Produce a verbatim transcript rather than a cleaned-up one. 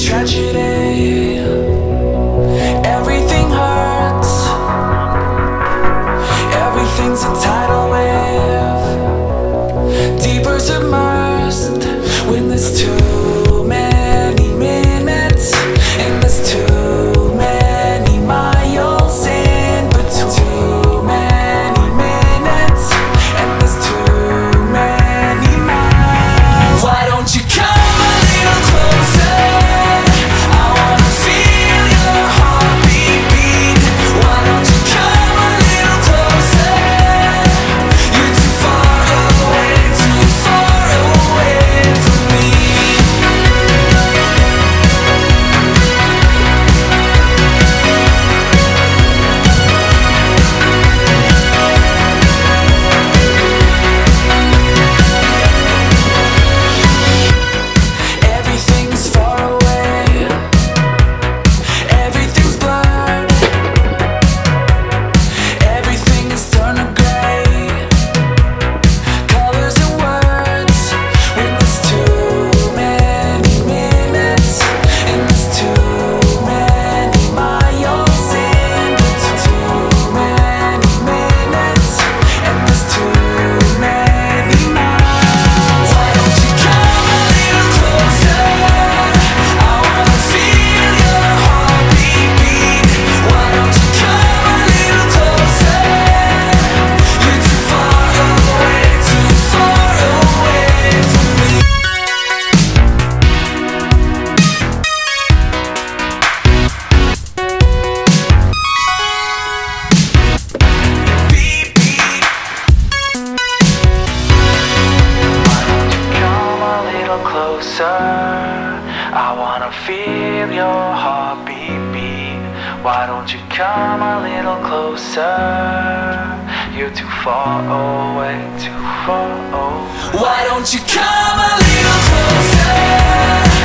tragedy. Everything hurts. Everything's a tidal wave. Deeper submersed when there's too many minutes and there's too many miles in between. Too many minutes and there's too many miles. Why don't you come a little closer? I wanna feel your heartbeat beat. Why don't you come a little closer? You're too far away, too far away from me. Everything's far away. Everything's blurred. Everything is turned to gray. Colors and words when there's too many minutes and there's too many miles in between. Too many minutes and there's too many miles. Why don't you come a little closer? I wanna feel your heartbeat beat. Why don't you come a little closer? You're too far away, too far away from me. Beep, beep. Why don't you come a little closer? I wanna feel your heartbeat beat. Why don't you come a little closer? You're too far away, too far away. Why don't you come a little closer?